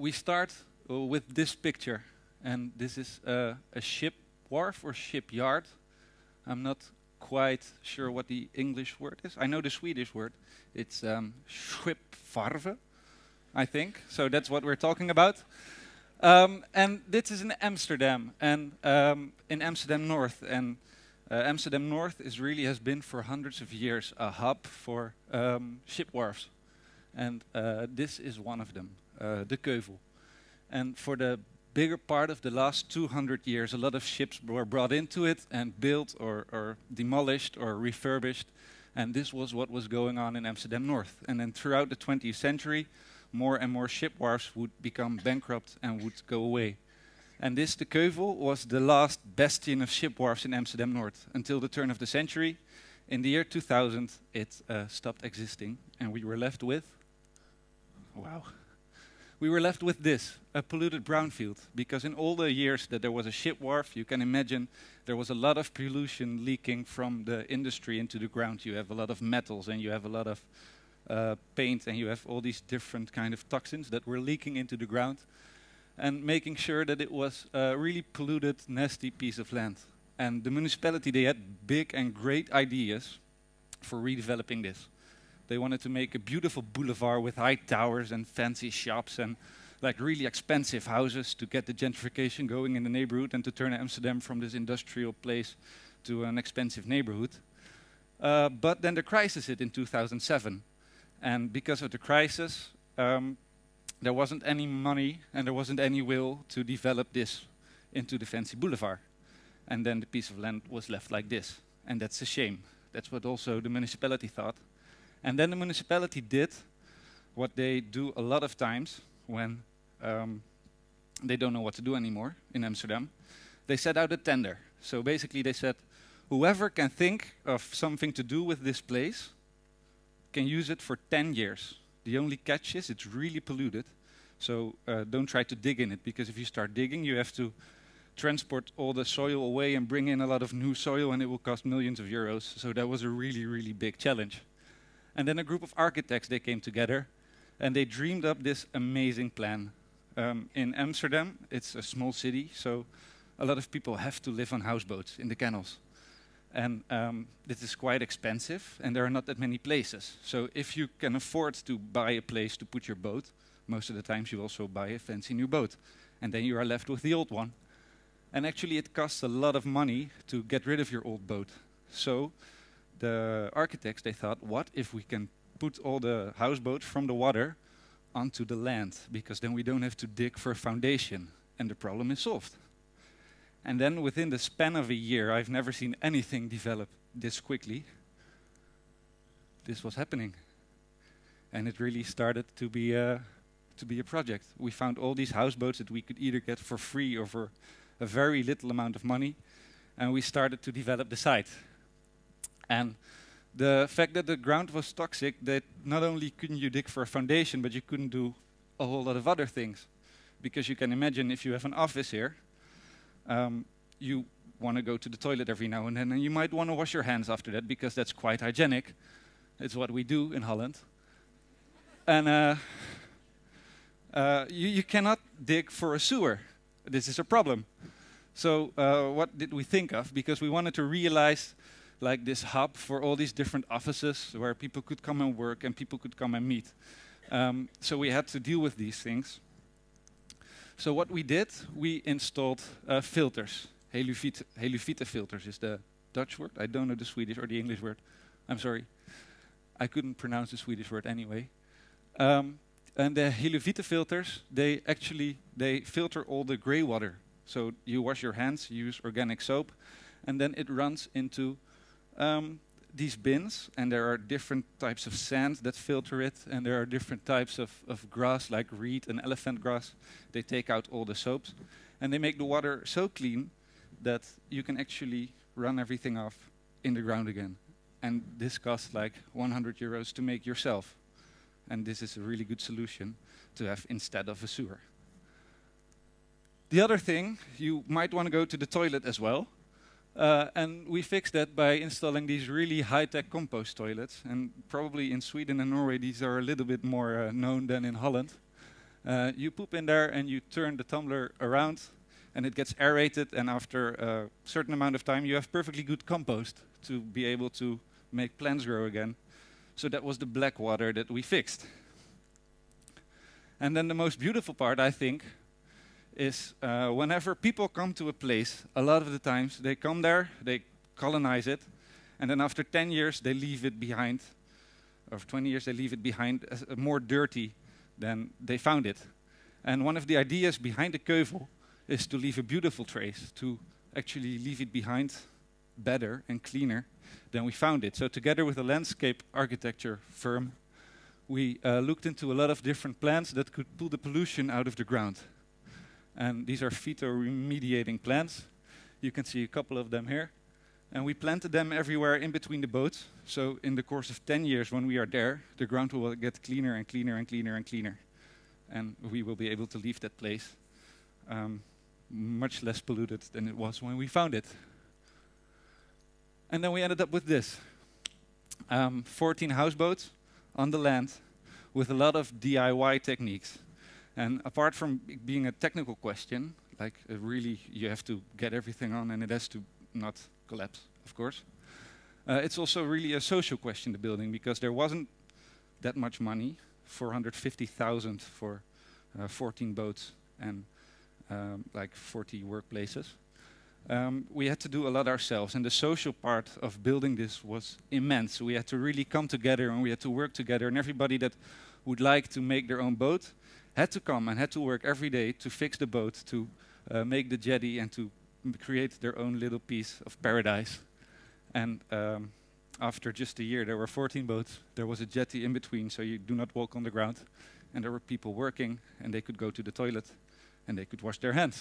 we start with this picture, and this is a ship wharf or shipyard. I'm not quite sure what the English word is. I know the Swedish word. It's schipvarve, I think. So that's what we're talking about. And this is in Amsterdam, and in Amsterdam North. And Amsterdam North has been for hundreds of years a hub for ship wharfs. And this is one of them, the Keuvel. And for the bigger part of the last 200 years, a lot of ships were brought into it and built or demolished or refurbished. And this was what was going on in Amsterdam North. And then throughout the 20th century, more and more ship wharfs would become bankrupt and would go away. And this, the Keuvel, was the last bastion of ship wharfs in Amsterdam North until the turn of the century. In the year 2000, it stopped existing, and we were left with, wow, we were left with this, a polluted brownfield. Because in all the years that there was a ship wharf, you can imagine there was a lot of pollution leaking from the industry into the ground. You have a lot of metals, and you have a lot of paint, and you have all these different kind of toxins that were leaking into the ground, and making sure that it was a really polluted, nasty piece of land. And the municipality, they had big and great ideas for redeveloping this. They wanted to make a beautiful boulevard with high towers and fancy shops and like really expensive houses to get the gentrification going in the neighborhood and to turn Amsterdam from this industrial place to an expensive neighborhood. But then the crisis hit in 2007. And because of the crisis, there wasn't any money and there wasn't any will to develop this into the fancy boulevard. And then the piece of land was left like this. And that's a shame. That's what also the municipality thought. And then the municipality did what they do a lot of times when they don't know what to do anymore in Amsterdam. They set out a tender. So basically they said, whoever can think of something to do with this place can use it for 10 years. The only catch is it's really polluted. So don't try to dig in it, because if you start digging, you have to transport all the soil away and bring in a lot of new soil, and it will cost millions of euros. So that was a really, really big challenge. And then a group of architects, they came together, and they dreamed up this amazing plan. In Amsterdam, it's a small city, so a lot of people have to live on houseboats in the canals. And this is quite expensive, and there are not that many places. So if you can afford to buy a place to put your boat, most of the times you also buy a fancy new boat. And then you are left with the old one. And actually it costs a lot of money to get rid of your old boat. So the architects, they thought, what if we can put all the houseboats from the water onto the land? Because then we don't have to dig for a foundation, and the problem is solved. And then within the span of a year, I've never seen anything develop this quickly. This was happening. And it really started to be a project. We found all these houseboats that we could either get for free or for a very little amount of money. And we started to develop the site. And the fact that the ground was toxic, that not only couldn't you dig for a foundation, but you couldn't do a whole lot of other things. Because you can imagine if you have an office here, you want to go to the toilet every now and then, and you might want to wash your hands after that, because that's quite hygienic. It's what we do in Holland. And you cannot dig for a sewer. This is a problem. So what did we think of? Because we wanted to realize like this hub for all these different offices where people could come and work and people could come and meet. So we had to deal with these things. So what we did, we installed filters. Heluvite filters is the Dutch word. I don't know the Swedish or the English word. I'm sorry. I couldn't pronounce the Swedish word anyway. And the Heluvite filters, they filter all the grey water. So you wash your hands, you use organic soap, and then it runs into these bins, and there are different types of sand that filter it, and there are different types of grass, like reed and elephant grass. They take out all the soaps, and they make the water so clean that you can actually run everything off in the ground again. And this costs like 100 euros to make yourself. And this is a really good solution to have instead of a sewer. The other thing, you might want to go to the toilet as well. And we fixed that by installing these really high-tech compost toilets. And probably in Sweden and Norway, these are a little bit more known than in Holland. You poop in there and you turn the tumbler around and it gets aerated, and after a certain amount of time you have perfectly good compost to be able to make plants grow again. So that was the black water that we fixed. And then the most beautiful part, I think, is whenever people come to a place, a lot of the times they come there, they colonize it, and then after 10 years they leave it behind, or 20 years they leave it behind as more dirty than they found it. And one of the ideas behind the Keuvel is to leave a beautiful trace, to actually leave it behind better and cleaner than we found it. So together with a landscape architecture firm, we looked into a lot of different plants that could pull the pollution out of the ground. And these are phytoremediating plants. You can see a couple of them here. And we planted them everywhere in between the boats. So in the course of 10 years when we are there, the ground will get cleaner and cleaner and cleaner and cleaner. And we will be able to leave that place much less polluted than it was when we found it. And then we ended up with this. 14 houseboats on the land with a lot of DIY techniques. And apart from being a technical question, like really you have to get everything on and it has to not collapse, of course. It's also really a social question, the building, because there wasn't that much money, 450,000 for 14 boats and like 40 workplaces. We had to do a lot ourselves, and the social part of building this was immense. We had to really come together and we had to work together, and everybody that would like to make their own boat had to come and had to work every day to fix the boat, to make the jetty and to create their own little piece of paradise. And after just a year there were 14 boats, there was a jetty in between so you do not walk on the ground, and there were people working and they could go to the toilet and they could wash their hands.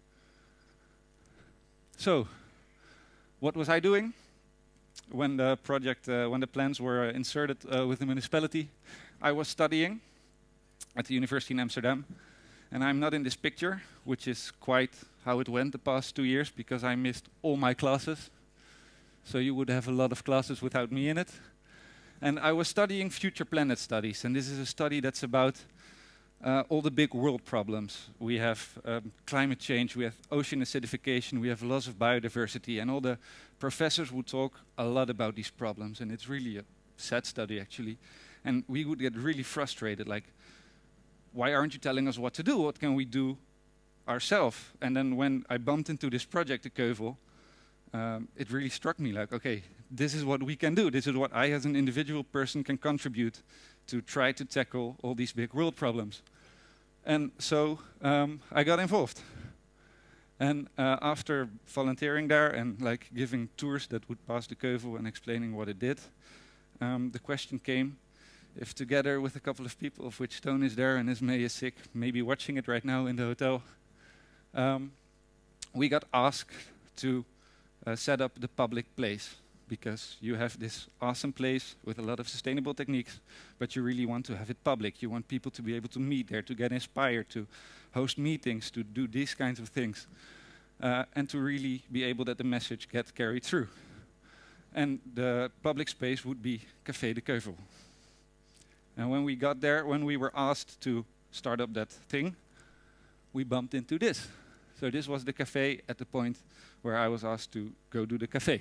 So, what was I doing? When the project, when the plans were inserted with the municipality, I was studying at the University in Amsterdam. And I'm not in this picture, which is quite how it went the past 2 years, because I missed all my classes. So you would have a lot of classes without me in it. And I was studying future planet studies, and this is a study that's about all the big world problems. We have climate change, we have ocean acidification, we have loss of biodiversity, and all the professors would talk a lot about these problems, and it's really a sad study actually. And we would get really frustrated, like, why aren't you telling us what to do? What can we do ourselves? And then when I bumped into this project, the Keuvel, it really struck me like, okay, this is what we can do. This is what I as an individual person can contribute to try to tackle all these big world problems. And so I got involved. And after volunteering there and like giving tours that would pass the Keuvel and explaining what it did, the question came, if together with a couple of people, of which Toon is there and Esmee is sick, maybe watching it right now in the hotel, we got asked to set up the public place, because you have this awesome place with a lot of sustainable techniques, but you really want to have it public. You want people to be able to meet there, to get inspired, to host meetings, to do these kinds of things, and to really be able that the message gets carried through. And the public space would be Café de Keuvel. And when we got there, when we were asked to start up that thing, we bumped into this. So this was the cafe at the point where I was asked to go do the cafe.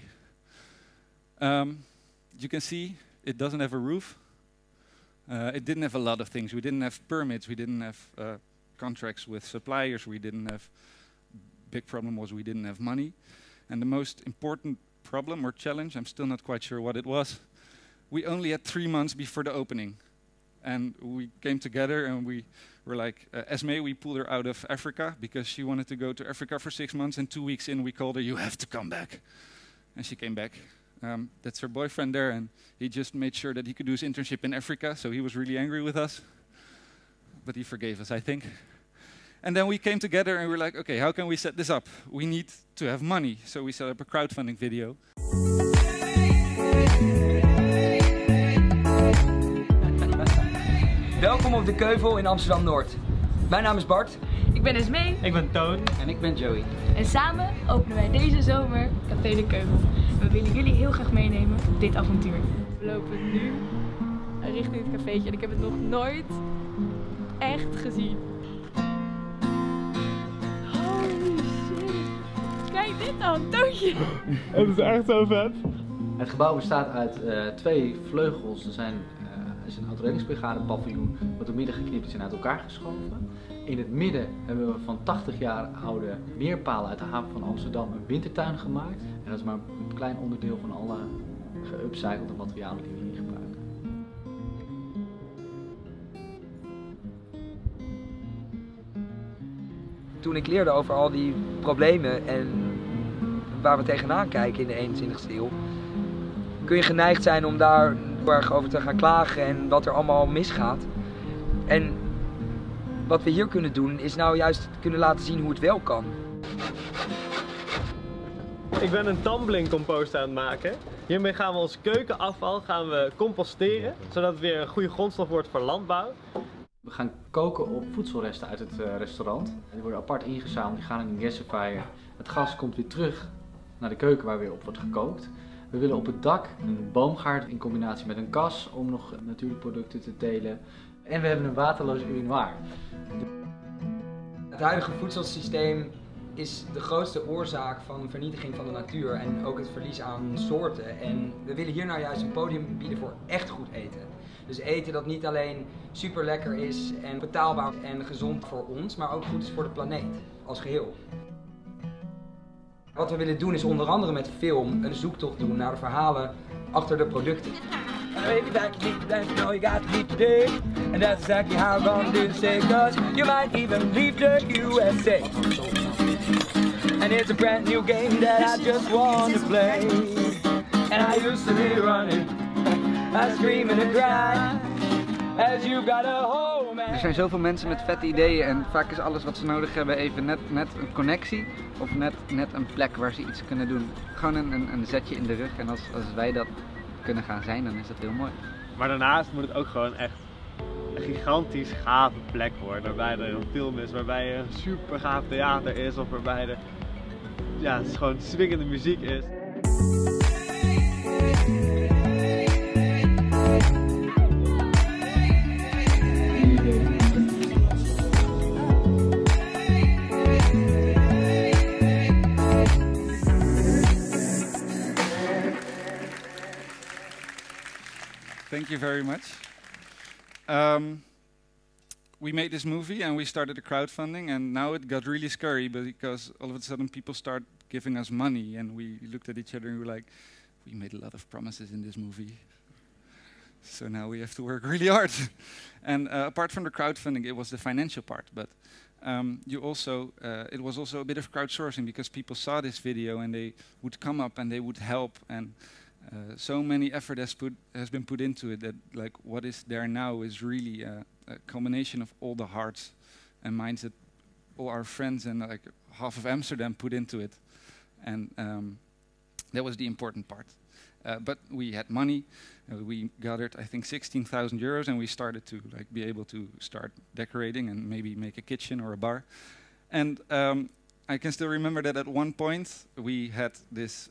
You can see it doesn't have a roof. It didn't have a lot of things. We didn't have permits. We didn't have contracts with suppliers. We didn't have, big problem was we didn't have money. And the most important problem or challenge, I'm still not quite sure what it was, we only had 3 months before the opening. And we came together and we were like, Esmee, we pulled her out of Africa because she wanted to go to Africa for 6 months, and 2 weeks in we called her, you have to come back. And she came back. That's her boyfriend there, and he just made sure that he could do his internship in Africa, so he was really angry with us. But he forgave us, I think. And then we came together and we were like, okay, how can we set this up? We need to have money, so we set up a crowdfunding video. Welkom op de Keuvel in Amsterdam-Noord. Mijn naam is Bart. Ik ben Esmee. Ik ben Toon. En ik ben Joey. En samen openen wij deze zomer Café de Keuvel. We willen jullie heel graag meenemen op dit avontuur. We lopen nu richting het cafeetje en ik heb het nog nooit echt gezien. Holy shit. Kijk dit dan, Toontje. Het is echt zo vet. Het gebouw bestaat uit 2 vleugels. Er is een autoreddingsbrigade paviljoen wat door midden geknipt is en uit elkaar geschoven. In het midden hebben we van 80 jaar oude meerpalen uit de haven van Amsterdam een wintertuin gemaakt. En dat is maar een klein onderdeel van alle geupcyclede materialen die we hier gebruiken. Toen ik leerde over al die problemen en waar we tegenaan kijken in de 21ste eeuw, kun je geneigd zijn om daar heel erg over te gaan klagen en wat er allemaal misgaat. En wat we hier kunnen doen is nou juist kunnen laten zien hoe het wel kan. Ik ben een tumbling compost aan het maken. Hiermee gaan we ons keukenafval composteren, zodat het weer een goede grondstof wordt voor landbouw. We gaan koken op voedselresten uit het restaurant. Die worden apart ingezameld, die gaan in een gasifier. Het gas komt weer terug naar de keuken waar weer op wordt gekookt. We willen op het dak een boomgaard in combinatie met een kas om nog natuurlijke producten te telen. En we hebben een waterloos urinoir. Het huidige voedselsysteem is de grootste oorzaak van vernietiging van de natuur en ook het verlies aan soorten. En we willen hier nou juist een podium bieden voor echt goed eten. Dus eten dat niet alleen super lekker is en betaalbaar en gezond voor ons, maar ook goed is voor de planeet als geheel. Wat we willen doen is onder andere met film een zoektocht doen naar de verhalen achter de producten. Baby, back to meet the dance, you know you got to meet today. And that's exactly how I'm gonna do this, cause you might even leave the USA. And it's a brand new game that I just want to play. And I used to be running, I scream and I cry, as you got a home. Er zijn zoveel mensen met vette ideeën en vaak is alles wat ze nodig hebben even net een connectie of net een plek waar ze iets kunnen doen. Gewoon een zetje in de rug en als wij dat kunnen gaan zijn, dan is dat heel mooi. Maar daarnaast moet het ook gewoon echt een gigantisch gave plek worden. Waarbij er een film is, waarbij er een super gaaf theater is of waarbij er het is gewoon swingende muziek is. Thank you very much. We made this movie and we started a crowdfunding, and now it got really scary because all of a sudden people start giving us money, and we looked at each other and we were like, we made a lot of promises in this movie, so now we have to work really hard. And apart from the crowdfunding, it was the financial part, but it was also a bit of crowdsourcing because people saw this video and they would come up and they would help, and so many effort has been put into it that like what is there now is really a combination of all the hearts and minds that all our friends and like half of Amsterdam put into it, and that was the important part. But we had money. We gathered, I think, 16,000 euros, and we started to like be able to start decorating and maybe make a kitchen or a bar. And I can still remember that at one point we had this.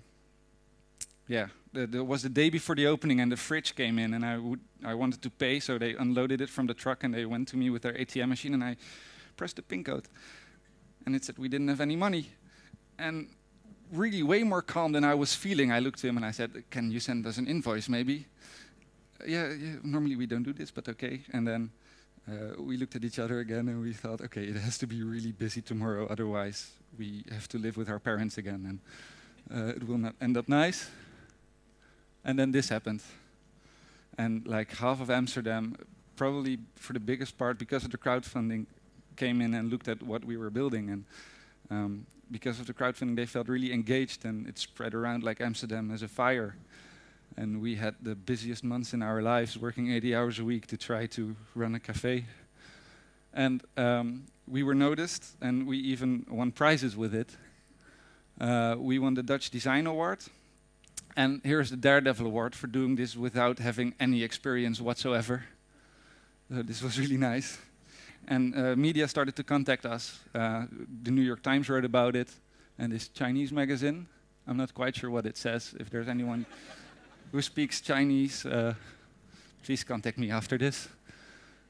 There was the day before the opening and the fridge came in and I wanted to pay, so they unloaded it from the truck and they went to me with their ATM machine and I pressed the PIN code. And it said we didn't have any money. And really way more calm than I was feeling, I looked to him and I said, can you send us an invoice maybe? Yeah, normally we don't do this, but okay. And then we looked at each other again and we thought, okay, it has to be really busy tomorrow, otherwise we have to live with our parents again and it will not end up nice. And then this happened. And like half of Amsterdam, probably for the biggest part, because of the crowdfunding, came in and looked at what we were building. And because of the crowdfunding, they felt really engaged and it spread around like Amsterdam as a fire. And we had the busiest months in our lives, working 80 hours a week to try to run a cafe. And we were noticed and we even won prizes with it. We won the Dutch Design Award. And here's the Daredevil Award for doing this without having any experience whatsoever. So this was really nice. And media started to contact us. The New York Times wrote about it. And this Chinese magazine, I'm not quite sure what it says. If there's anyone who speaks Chinese, please contact me after this.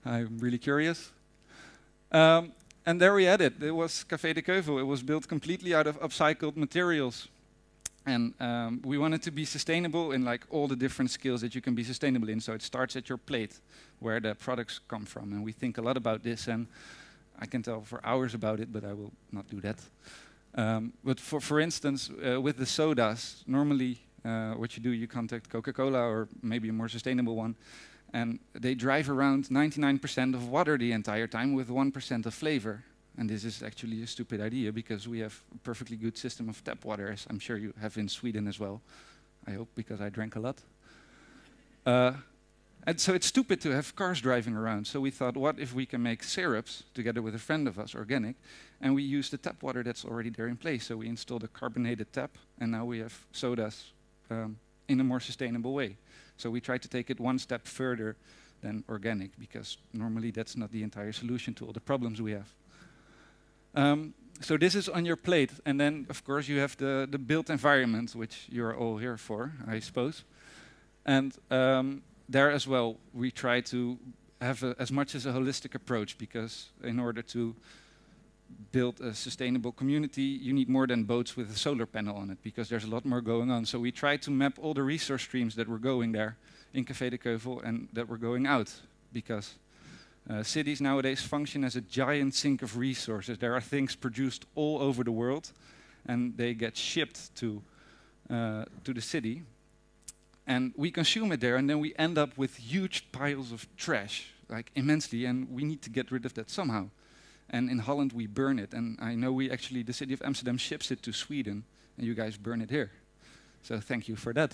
I'm really curious. And there we had it. It was Café de Keuvel. It was built completely out of upcycled materials. And we wanted to be sustainable in like all the different skills that you can be sustainable in. So it starts at your plate, where the products come from. And we think a lot about this. And I can tell for hours about it, but I will not do that. But for instance, with the sodas, normally what you do, you contact Coca-Cola or maybe a more sustainable one. And they drive around 99% of water the entire time with 1% of flavor. And this is actually a stupid idea because we have a perfectly good system of tap water, as I'm sure you have in Sweden as well. I hope, because I drank a lot. And so it's stupid to have cars driving around. So we thought, what if we can make syrups together with a friend of us, organic, and we use the tap water that's already there in place. So we installed a carbonated tap, and now we have sodas in a more sustainable way. So we try to take it one step further than organic, because normally that's not the entire solution to all the problems we have. So this is on your plate, and then of course you have the built environment, which you're all here for, I suppose. And there as well, we try to have as much as a holistic approach, because in order to build a sustainable community, you need more than boats with a solar panel on it, because there's a lot more going on. So we try to map all the resource streams that were going there in Café de Keuvel and that were going out, because cities nowadays function as a giant sink of resources. There are things produced all over the world, and they get shipped to the city. And we consume it there, and then we end up with huge piles of trash, like immensely, and we need to get rid of that somehow. And in Holland, we burn it. And I know the city of Amsterdam ships it to Sweden, and you guys burn it here. So thank you for that.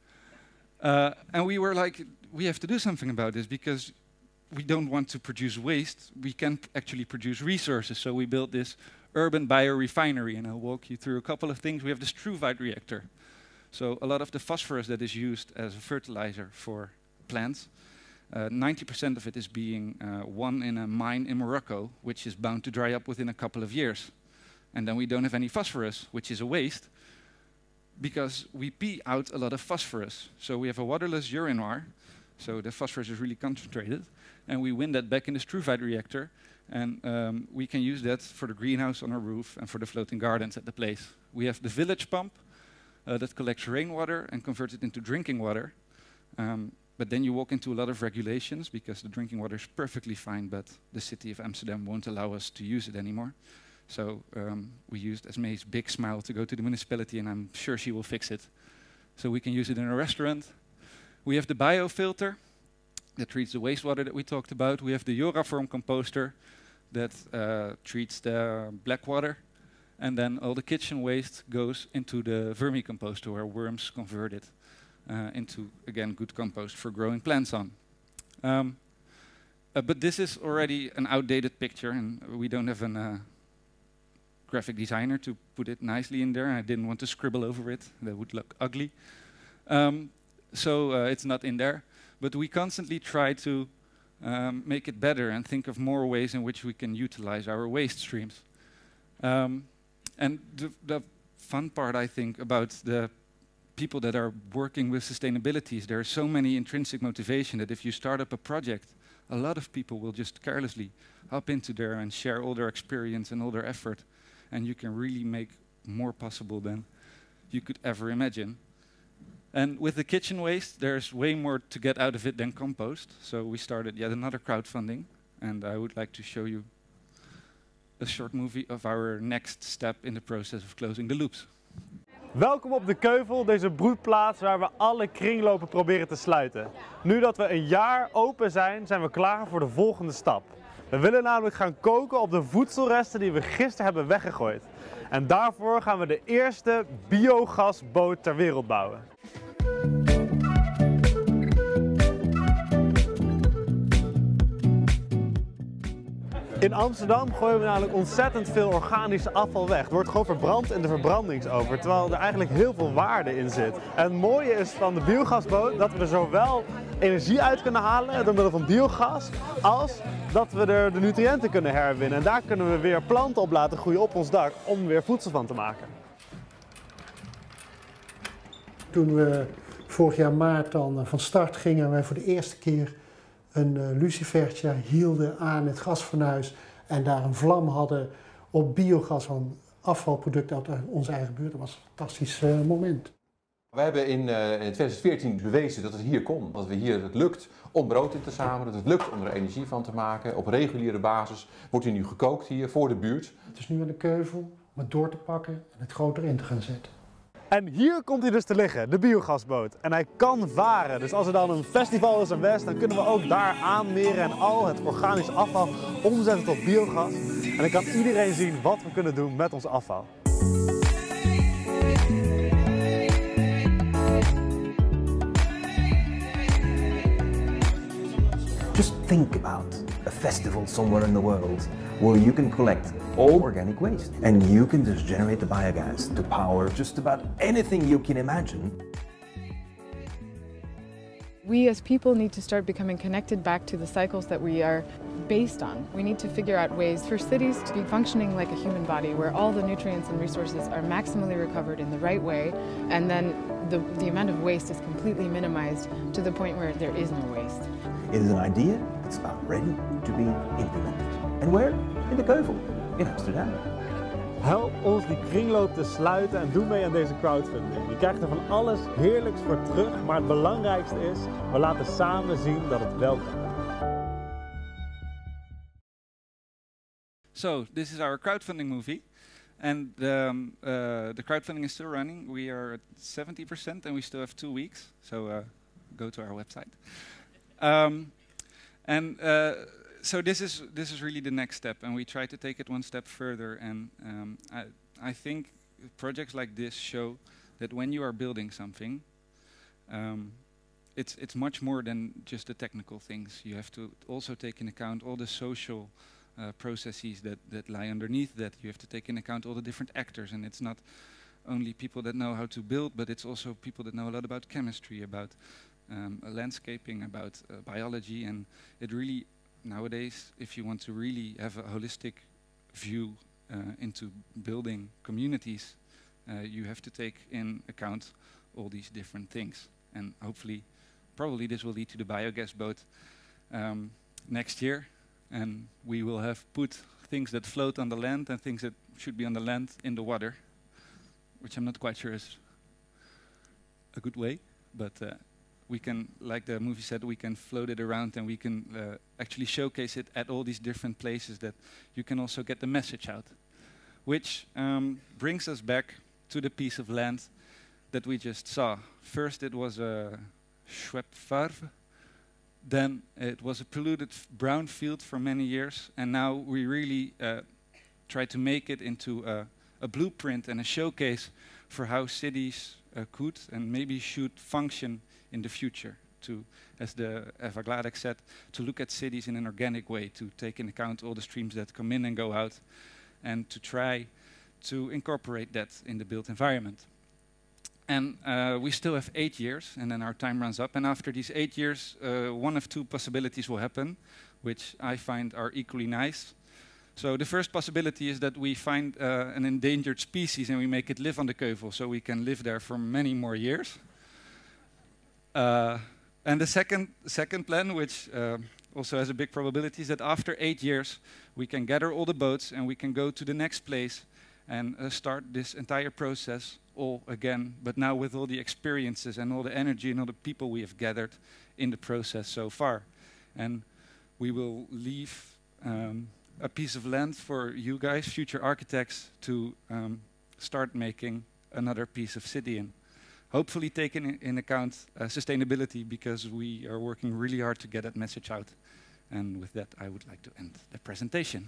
And we were like, we have to do something about this, because we don't want to produce waste. We can actually produce resources. So we built this urban biorefinery, and I'll walk you through a couple of things. We have the Struvite reactor. So a lot of the phosphorus that is used as a fertilizer for plants, 90% of it is being won in a mine in Morocco, which is bound to dry up within a couple of years. And then we don't have any phosphorus, which is a waste, because we pee out a lot of phosphorus. So we have a waterless urinoir, so the phosphorus is really concentrated, and we win that back in the Struvite reactor, and we can use that for the greenhouse on our roof and for the floating gardens at the place. We have the village pump that collects rainwater and converts it into drinking water. But then you walk into a lot of regulations, because the drinking water is perfectly fine, but the city of Amsterdam won't allow us to use it anymore. So we used Esmee's big smile to go to the municipality, and I'm sure she will fix it. So we can use it in a restaurant. We have the biofilter that treats the wastewater that we talked about. We have the Joraform composter that treats the black water. And then all the kitchen waste goes into the vermicomposter, where worms convert it into, again, good compost for growing plants on. But this is already an outdated picture, and we don't have a graphic designer to put it nicely in there. I didn't want to scribble over it. That would look ugly. So it's not in there. But we constantly try to make it better and think of more ways in which we can utilize our waste streams. And the fun part, I think, about the people that are working with sustainability is there are so many intrinsic motivation that if you start up a project, a lot of people will just carelessly hop into there and share all their experience and all their effort, and you can really make more possible than you could ever imagine. And with the kitchen waste, there's way more to get out of it than compost. So we started yet another crowdfunding, and I would like to show you a short movie of our next step in the process of closing the loops. Welkom op de Keuvel, deze broedplaats waar we alle kringlopen proberen te sluiten. Nu dat we een jaar open zijn, zijn we klaar voor de volgende stap. We willen namelijk gaan koken op de voedselresten die we gisteren hebben weggegooid. En daarvoor gaan we de eerste biogasboot ter wereld bouwen. In Amsterdam gooien we namelijk ontzettend veel organisch afval weg. Het wordt gewoon verbrand in de verbrandingsoven, terwijl er eigenlijk heel veel waarde in zit. En het mooie is van de biogasboot dat we er zowel energie uit kunnen halen door middel van biogas, als dat we er de nutriënten kunnen herwinnen. En daar kunnen we weer planten op laten groeien op ons dak om weer voedsel van te maken. Toen we vorig jaar maart dan van start gingen, wij voor de eerste keer een lucifertje hielden aan het gasfornuis en daar een vlam hadden op biogas van afvalproducten uit onze eigen buurt. Dat was een fantastisch moment. We hebben in 2014 bewezen dat het hier kon. Dat het lukt om brood in te zamelen, dat het lukt om er energie van te maken. Op reguliere basis wordt hier nu gekookt hier voor de buurt. Het is nu aan de keuvel om het door te pakken en het groter in te gaan zetten. En hier komt hij dus te liggen, de biogasboot. En hij kan varen. Dus als er dan een festival is in West, dan kunnen we ook daar aanmeren en al het organisch afval omzetten tot biogas. En dan kan iedereen zien wat we kunnen doen met ons afval. Just think about a festival somewhere in the world where you can collect all organic waste and you can just generate the biogas to power just about anything you can imagine. We as people need to start becoming connected back to the cycles that we are based on. We need to figure out ways for cities to be functioning like a human body where all the nutrients and resources are maximally recovered in the right way, and then the amount of waste is completely minimized to the point where there is no waste. It is an idea that's about ready to be implemented. And where? In de Keuvel, in Amsterdam. Help ons die kringloop te sluiten en doe mee aan deze crowdfunding. Je krijgt er van alles heerlijks voor terug, maar het belangrijkste is, we laten samen zien dat het wel kan. So this is our crowdfunding movie, and the crowdfunding is still running. We are at 70% and we still have 2 weeks, so go to our website. So this is really the next step, and we try to take it one step further. And I think projects like this show that when you are building something, it's much more than just the technical things. You have to also take into account all the social processes that lie underneath that. You have to take into account all the different actors, and it's not only people that know how to build, but it's also people that know a lot about chemistry, about landscaping, about biology, and it really, nowadays, if you want to really have a holistic view into building communities, you have to take in account all these different things. And hopefully, probably this will lead to the biogas boat next year, and we will have put things that float on the land and things that should be on the land in the water, which I'm not quite sure is a good way, but we can, like the movie said, we can float it around and we can actually showcase it at all these different places that you can also get the message out. Which brings us back to the piece of land that we just saw. First it was a Schwebfarve, then it was a polluted brown field for many years, and now we really try to make it into a blueprint and a showcase for how cities could and maybe should function in the future, to, as Eva Gladek said, to look at cities in an organic way, to take into account all the streams that come in and go out, and to try to incorporate that in the built environment. And we still have 8 years, and then our time runs up, and after these 8 years, one of 2 possibilities will happen, which I find are equally nice. So the first possibility is that we find an endangered species and we make it live on the Keuvel, so we can live there for many more years. And the second plan, which also has a big probability, is that after 8 years we can gather all the boats and we can go to the next place and start this entire process all again, but now with all the experiences and all the energy and all the people we have gathered in the process so far. And we will leave a piece of land for you guys, future architects, to start making another piece of city in. Hopefully taking in account sustainability, because we are working really hard to get that message out. And with that, I would like to end the presentation.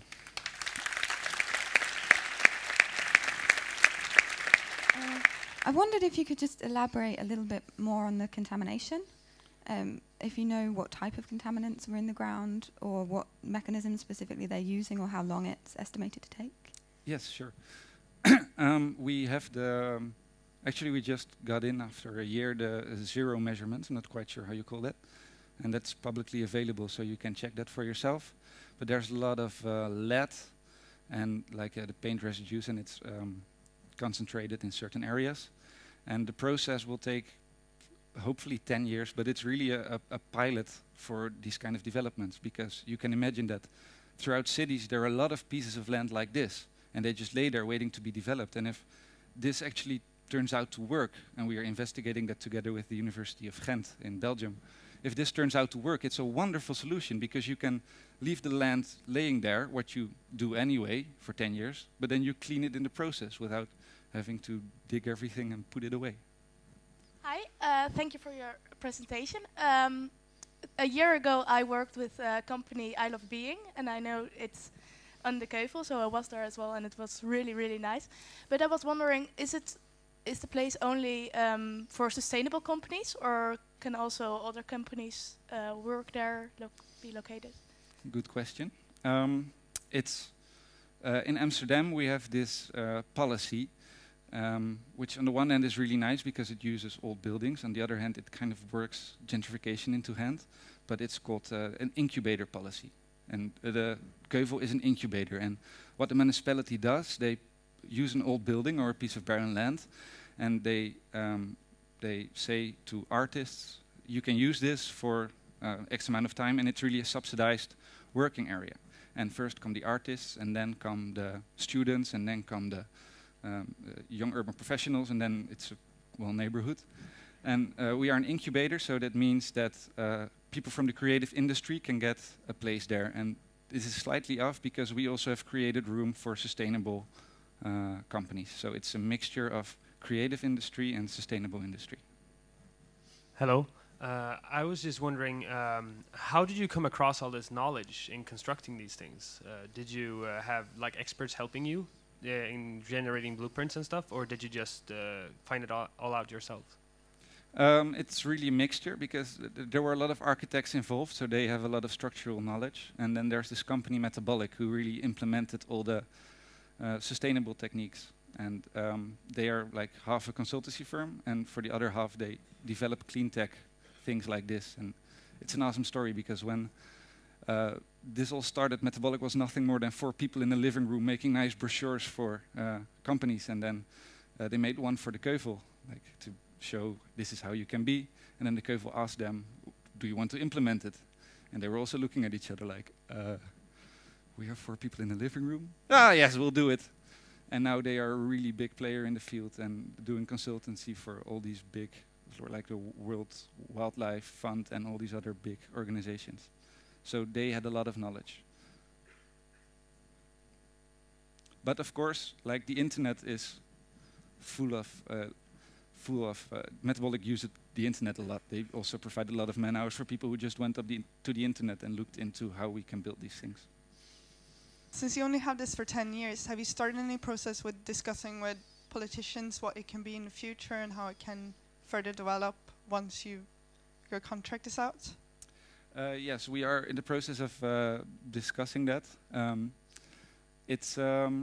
I wondered if you could just elaborate a little bit more on the contamination. If you know what type of contaminants were in the ground, or what mechanisms specifically they're using, or how long it's estimated to take? Yes, sure. We have the... Actually, we just got in after a year the zero measurement. I'm not quite sure how you call that. And that's publicly available, so you can check that for yourself. But there's a lot of lead and the paint residues, and it's concentrated in certain areas. And the process will take hopefully 10 years, but it's really a pilot for these kind of developments, because you can imagine that throughout cities there are a lot of pieces of land like this, and they just lay there waiting to be developed. And if this actually turns out to work, and we are investigating that together with the University of Ghent in Belgium, if this turns out to work, it's a wonderful solution, because you can leave the land laying there, what you do anyway for 10 years, but then you clean it in the process without having to dig everything and put it away. Hi, thank you for your presentation. A year ago I worked with a company, I Love Being, and I know it's on the Keuvel, so I was there as well, and it was really, really nice. But I was wondering, is the place only for sustainable companies, or can also other companies work there, be located? Good question. It's in Amsterdam we have this policy, which on the one hand is really nice because it uses old buildings. On the other hand, it kind of works gentrification into hand, but it's called an incubator policy. And the Keuvel is an incubator. And what the municipality does, they use an old building or a piece of barren land, and they say to artists, you can use this for X amount of time, and it's really a subsidized working area. And first come the artists, and then come the students, and then come the young urban professionals, and then it's a neighborhood. And we are an incubator, so that means that people from the creative industry can get a place there. And this is slightly off because we also have created room for sustainable companies. So it's a mixture of creative industry and sustainable industry. Hello. I was just wondering, how did you come across all this knowledge in constructing these things? Did you have like experts helping you in generating blueprints and stuff, or did you just find it all out yourself? It's really a mixture, because there were a lot of architects involved, so they have a lot of structural knowledge. And then there's this company, Metabolic, who really implemented all the sustainable techniques. And they are like half a consultancy firm, and for the other half they develop clean tech things like this. And it's an awesome story, because when this all started, Metabolic was nothing more than 4 people in a living room making nice brochures for companies, and then they made one for the Keuvel, like to show this is how you can be. And then the Keuvel asked them, do you want to implement it? And they were also looking at each other like, we are 4 people in a living room? Ah, yes, we'll do it. And now they are a really big player in the field and doing consultancy for all these big, like the World Wildlife Fund and all these other big organizations. So they had a lot of knowledge. But of course, like the internet is full of Metabolic used the internet a lot. They also provide a lot of man hours for people who just went up to the internet and looked into how we can build these things. Since you only have this for 10 years, have you started any process with discussing with politicians what it can be in the future and how it can further develop once your contract is out? Yes, we are in the process of discussing that. It's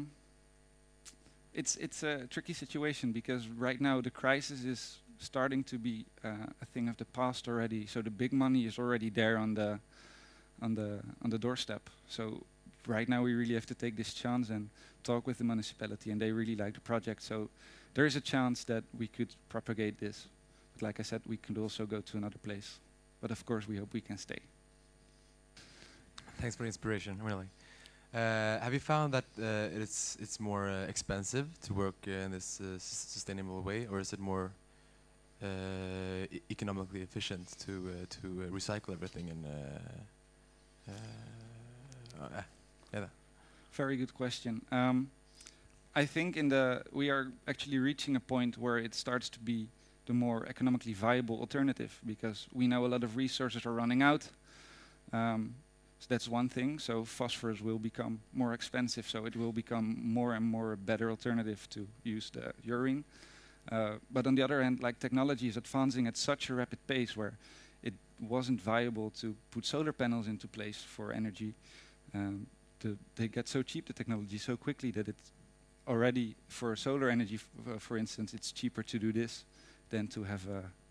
a tricky situation, because right now the crisis is starting to be a thing of the past already. So the big money is already there on the doorstep. So right now we really have to take this chance and talk with the municipality, and they really like the project. So there is a chance that we could propagate this. But like I said, we could also go to another place. But of course we hope we can stay. Thanks for the inspiration, really. Have you found that it's more expensive to work in this sustainable way, or is it more economically efficient to recycle everything and yeah. Very good question. I think we are actually reaching a point where it starts to be the more economically viable alternative, because we know a lot of resources are running out. So that's one thing. So phosphorus will become more expensive, so it will become more and more a better alternative to use the urine. But on the other hand, like, technology is advancing at such a rapid pace where it wasn't viable to put solar panels into place for energy. They get so cheap, the technology, so quickly that it's already, for solar energy, for instance, it's cheaper to do this than to have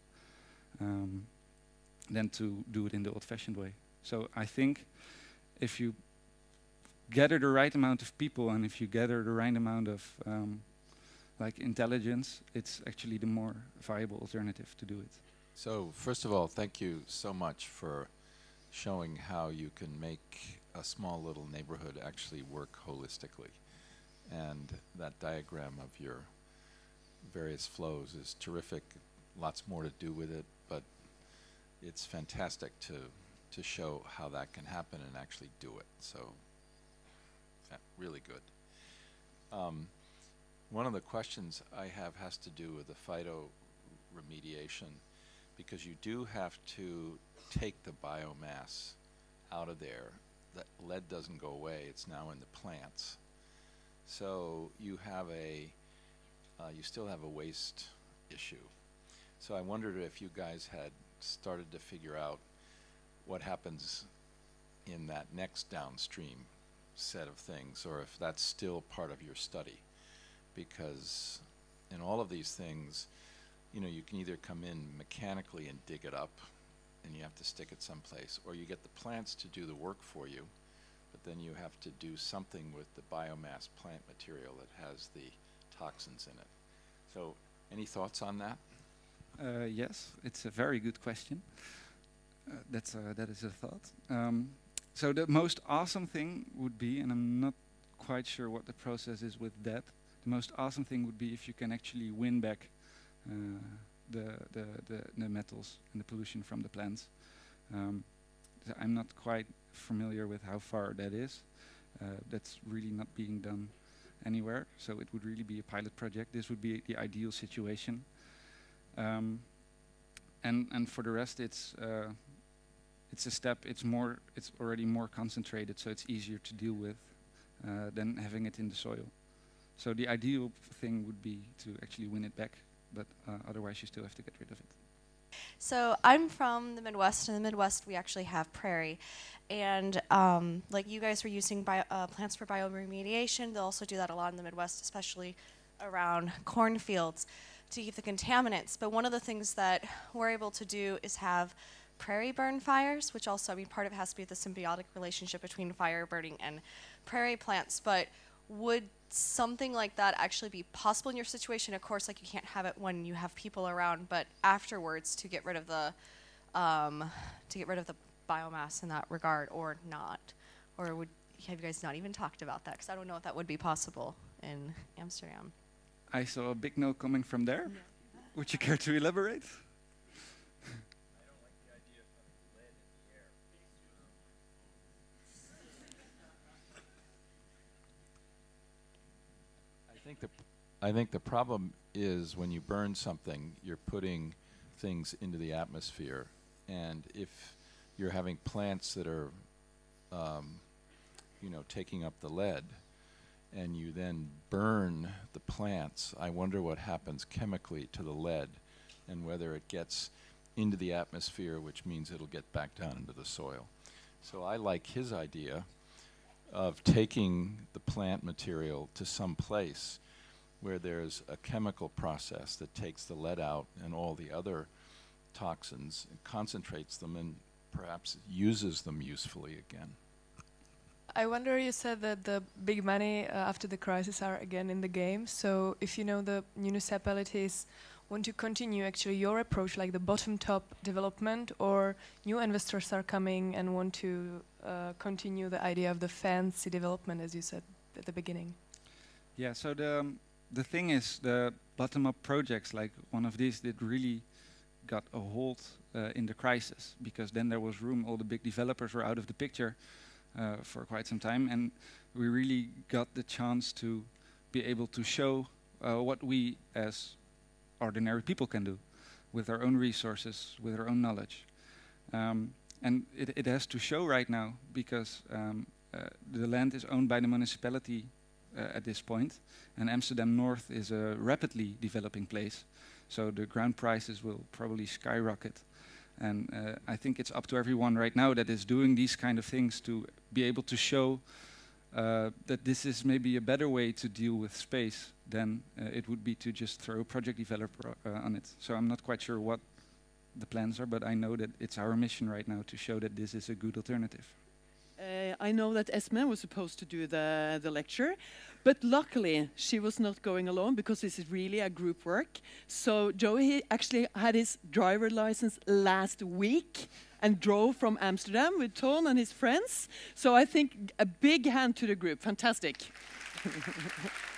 than to do it in the old-fashioned way. So I think if you gather the right amount of people, and if you gather the right amount of like intelligence, it's actually the more viable alternative to do it. So, first of all, thank you so much for showing how you can make a small little neighborhood actually work holistically. And that diagram of your various flows is terrific. Lots more to do with it, but it's fantastic to show how that can happen and actually do it. So, really good. One of the questions I have has to do with the phytoremediation, because you do have to take the biomass out of there. That lead doesn't go away, it's now in the plants. So you have you still have a waste issue. So I wondered if you guys had started to figure out what happens in that next downstream set of things, or if that's still part of your study. Because in all of these things, you know, you can either come in mechanically and dig it up, and you have to stick it someplace, or you get the plants to do the work for you, but then you have to do something with the biomass plant material that has the toxins in it. So, any thoughts on that? Yes, it's a very good question. That is a thought. So the most awesome thing would be, and I'm not quite sure what the process is with that, the most awesome thing would be if you can actually win back the metals and the pollution from the plants. So I'm not quite familiar with how far that is. That's really not being done anywhere, so it would really be a pilot project. This would be the ideal situation. And for the rest, it's a step. It's already more concentrated, so it's easier to deal with than having it in the soil. So the ideal thing would be to actually win it back, but otherwise you still have to get rid of it. So I'm from the Midwest. In the Midwest, we actually have prairie. And like you guys were using plants for bioremediation, they'll also do that a lot in the Midwest, especially around cornfields, to keep the contaminants. But one of the things that we're able to do is have prairie burn fires, which also, I mean, part of it has to be the symbiotic relationship between fire burning and prairie plants. But would something like that actually be possible in your situation? Of course, like you can't have it when you have people around, but afterwards to get rid of the biomass in that regard, or not? Or have you guys not even talked about that? Because I don't know if that would be possible in Amsterdam. I saw a big no coming from there. Yeah. Would you care to elaborate? I think the problem is when you burn something, you're putting things into the atmosphere, and if you're having plants that are, you know, taking up the lead, and you then burn the plants, I wonder what happens chemically to the lead, and whether it gets into the atmosphere, which means it'll get back down into the soil. So I like his idea of taking the plant material to some place where there's a chemical process that takes the lead out and all the other toxins and concentrates them and perhaps uses them usefully again. I wonder, you said that the big money after the crisis are again in the game. So if you know the municipalities want to continue actually your approach, like the bottom-top development, or new investors are coming and want to continue the idea of the fancy development, as you said at the beginning? Yeah, so the thing is, the bottom-up projects like one of these did really got a hold in the crisis, because then there was room, all the big developers were out of the picture for quite some time, and we really got the chance to be able to show what we as ordinary people can do with our own resources, with our own knowledge. And it has to show right now, because the land is owned by the municipality at this point, and Amsterdam North is a rapidly developing place, so the ground prices will probably skyrocket. And I think it's up to everyone right now that is doing these kind of things to be able to show that this is maybe a better way to deal with space than it would be to just throw a project developer on it. So I'm not quite sure what the plans are, but I know that it's our mission right now to show that this is a good alternative. I know that Esme was supposed to do the lecture, But luckily, she was not going alone because this is really a group work. So Joey actually had his driver license last week and drove from Amsterdam with Ton and his friends. So I think a big hand to the group. Fantastic.